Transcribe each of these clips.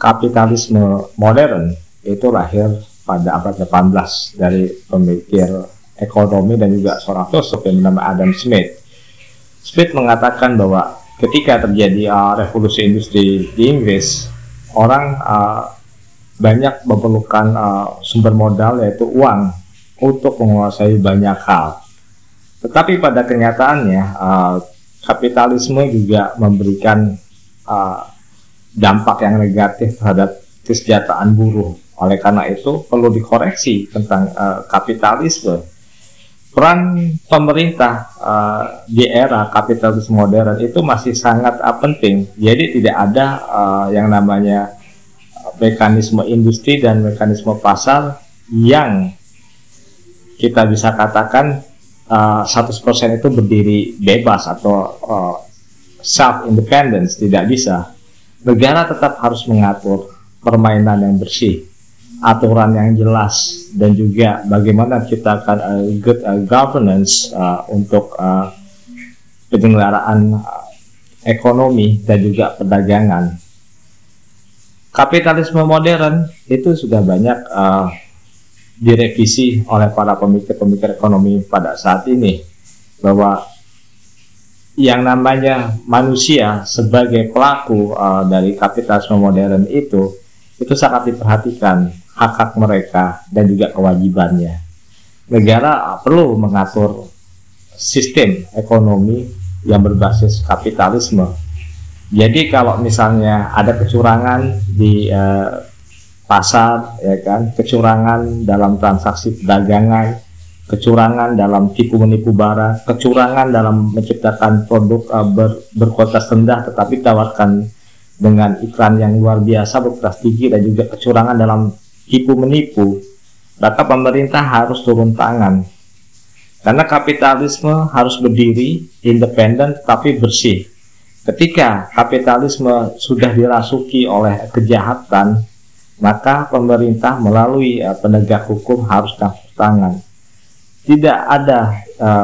kapitalisme modern itu lahir pada abad 18 dari pemikir ekonomi dan juga seorang filsuf yang bernama Adam Smith. Smith mengatakan bahwa ketika terjadi revolusi industri di Inggris, orang banyak memerlukan sumber modal, yaitu uang, untuk menguasai banyak hal. Tetapi pada kenyataannya kapitalisme juga memberikan dampak yang negatif terhadap kesejahteraan buruh. Oleh karena itu perlu dikoreksi tentang kapitalisme. Peran pemerintah di era kapitalisme modern itu masih sangat penting. Jadi tidak ada yang namanya mekanisme industri dan mekanisme pasar yang kita bisa katakan 100% itu berdiri bebas atau self-independence. Tidak bisa. Negara tetap harus mengatur permainan yang bersih, aturan yang jelas, dan juga bagaimana menciptakan good governance untuk penyelenggaraan ekonomi dan juga perdagangan. Kapitalisme modern itu sudah banyak direvisi oleh para pemikir-pemikir ekonomi pada saat ini, bahwa yang namanya manusia sebagai pelaku dari kapitalisme modern itu sangat diperhatikan hak-hak mereka dan juga kewajibannya. Negara perlu mengatur sistem ekonomi yang berbasis kapitalisme. Jadi kalau misalnya ada kecurangan di pasar, ya kan, kecurangan dalam transaksi perdagangan, kecurangan dalam tipu menipu barang, kecurangan dalam menciptakan produk berkualitas rendah tetapi tawarkan dengan iklan yang luar biasa berkualitas tinggi, dan juga kecurangan dalam tipu menipu, maka pemerintah harus turun tangan. Karena kapitalisme harus berdiri independen tetapi bersih. Ketika kapitalisme sudah dirasuki oleh kejahatan, maka pemerintah melalui penegak hukum harus campur tangan. Tidak ada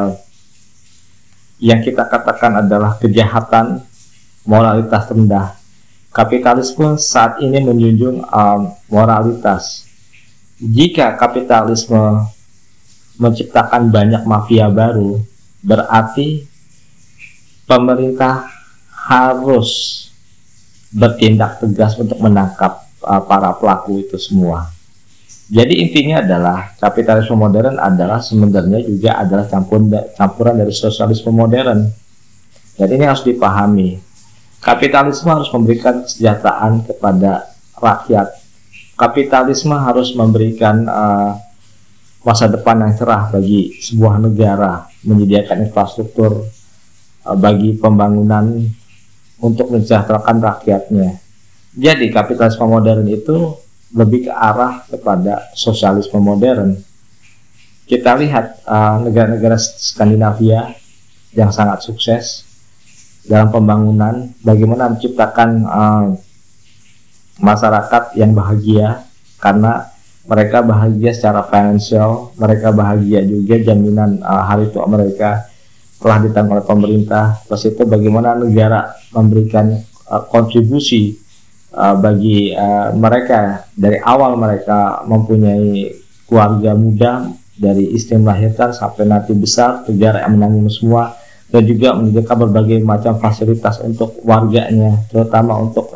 yang kita katakan adalah kejahatan moralitas rendah. Kapitalisme saat ini menjunjung moralitas. Jika kapitalisme menciptakan banyak mafia baru, berarti pemerintah harus bertindak tegas untuk menangkap para pelaku itu semua. Jadi intinya adalah kapitalisme modern adalah sebenarnya juga adalah campuran dari sosialisme modern. Dan ini harus dipahami. Kapitalisme harus memberikan kesejahteraan kepada rakyat. Kapitalisme harus memberikan masa depan yang cerah bagi sebuah negara, menyediakan infrastruktur bagi pembangunan untuk mensejahterakan rakyatnya. Jadi kapitalisme modern itu lebih ke arah kepada sosialisme modern. Kita lihat negara-negara Skandinavia yang sangat sukses dalam pembangunan, bagaimana menciptakan masyarakat yang bahagia, karena mereka bahagia secara finansial, mereka bahagia juga jaminan hari tua mereka telah ditanggung oleh pemerintah. Terus itu bagaimana negara memberikan kontribusi bagi mereka dari awal mereka mempunyai keluarga muda, dari istri melahirkan sampai nanti besar, negara yang menanggung semua, dan juga menyediakan berbagai macam fasilitas untuk warganya, terutama untuk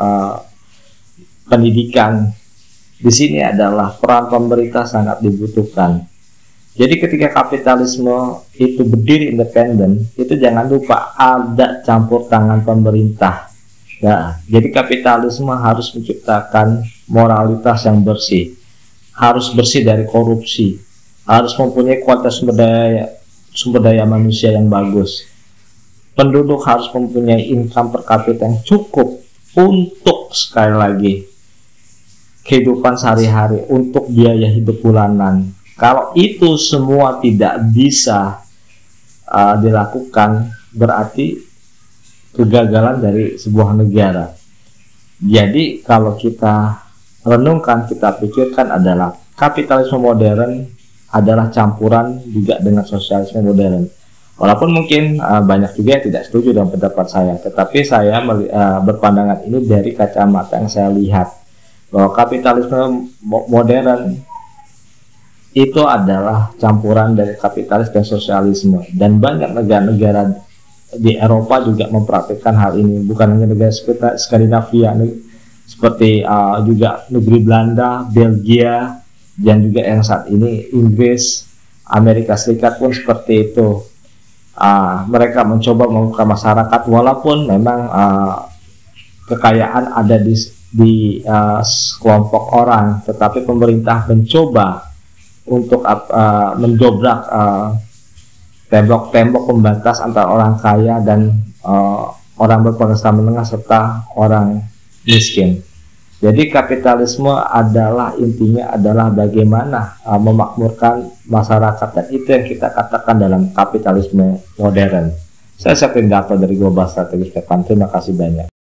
pendidikan. Di sini adalah peran pemerintah sangat dibutuhkan. Jadi ketika kapitalisme itu berdiri independen, itu jangan lupa ada campur tangan pemerintah. Ya, jadi kapitalisme harus menciptakan moralitas yang bersih, harus bersih dari korupsi, harus mempunyai kualitas sumber daya manusia yang bagus. Penduduk harus mempunyai income per kapita yang cukup untuk, sekali lagi, kehidupan sehari-hari, untuk biaya hidup bulanan. Kalau itu semua tidak bisa dilakukan, berarti kegagalan dari sebuah negara. Jadi kalau kita renungkan, kita pikirkan adalah kapitalisme modern adalah campuran juga dengan sosialisme modern. Walaupun mungkin banyak juga yang tidak setuju dengan pendapat saya, tetapi saya berpandangan ini dari kacamata yang saya lihat. bahwa kapitalisme modern itu adalah campuran dari kapitalis dan sosialisme, dan banyak negara-negara di Eropa juga mempraktikkan hal ini, bukan hanya negara sekitar Skandinavia seperti juga negeri Belanda, Belgia, dan juga yang saat ini Inggris, Amerika Serikat pun seperti itu. Mereka mencoba membuka masyarakat, walaupun memang kekayaan ada di kelompok orang, tetapi pemerintah mencoba untuk mendobrak tembok-tembok pembatas antara orang kaya dan orang berpenghasilan menengah serta orang miskin. Jadi kapitalisme adalah intinya adalah bagaimana memakmurkan masyarakat, dan itu yang kita katakan dalam kapitalisme modern. Saya Sepin Gato dari Global Strategic Japan. Terima kasih banyak.